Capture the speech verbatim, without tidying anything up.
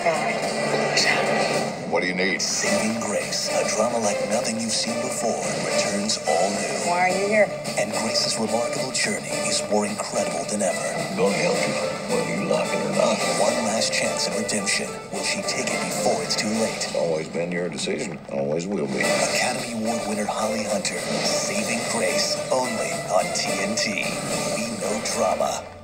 God. What do you need? Saving Grace, a drama like nothing you've seen before, returns all new. Why are you here? And Grace's remarkable journey is more incredible than ever. Gonna help you, whether you like it or not. One last chance at redemption. Will she take it before it's too late? It's always been your decision. Always will be. Academy Award winner Holly Hunter, Saving Grace, only on T N T. We know drama.